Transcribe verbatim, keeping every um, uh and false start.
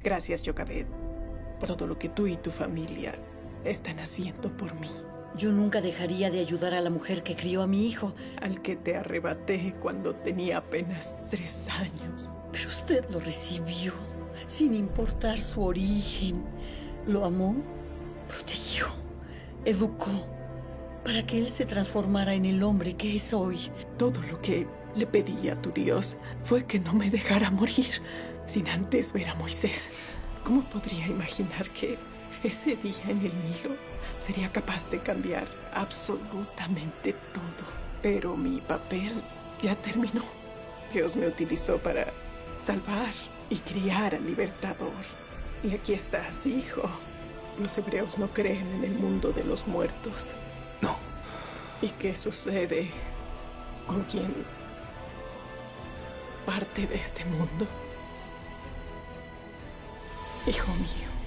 Gracias, Jochebed, por todo lo que tú y tu familia están haciendo por mí. Yo nunca dejaría de ayudar a la mujer que crió a mi hijo. Al que te arrebaté cuando tenía apenas tres años. Pero usted lo recibió, sin importar su origen. Lo amó, protegió, educó, para que él se transformara en el hombre que es hoy. Todo lo que le pedí a tu Dios fue que no me dejara morir sin antes ver a Moisés. ¿Cómo podría imaginar que ese día en el Nilo sería capaz de cambiar absolutamente todo? Pero mi papel ya terminó. Dios me utilizó para salvar y criar al libertador. Y aquí estás, hijo. Los hebreos no creen en el mundo de los muertos. No. ¿Y qué sucede con quien parte de este mundo? Hijo mío.